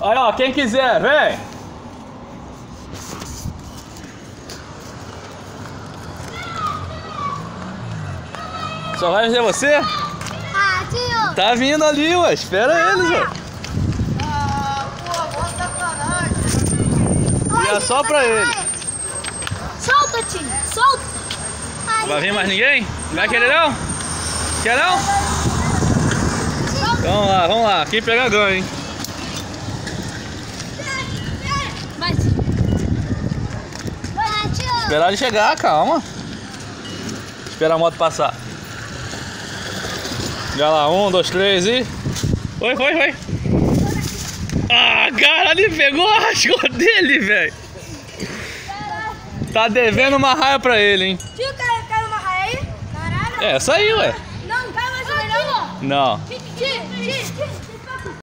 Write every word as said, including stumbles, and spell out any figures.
Aí, ó, quem quiser, vem. Só vai ver você? Ah, tio. Tá vindo ali, ué. Espera eles, ué. Ah, pô, mó sacanagem. E é só pra ele. Solta, tio. Solta. Não vai vir mais ninguém? Não vai querer não? Quer não? Vamos lá, vamos lá. Quem pegar ganha, hein? Vai. Vai, tio. Esperar ele chegar, calma. Espera a moto passar. Já lá, um, dois, três e... Foi, foi, foi. Ah, cara, ele pegou, rasgou dele, velho. Tá devendo uma raia pra ele, hein? Tio, caiu, caiu uma raia aí? Caralho. É, essa aí, ué. Não, não caiu mais uma, não? Não. Tio, tio, tio.